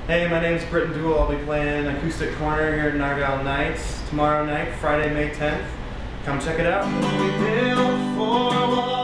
Hey, my name's Britton Deuel. I'll be playing Acoustic Corner here at Argyle Nights tomorrow night, Friday, May 10th. Come check it out.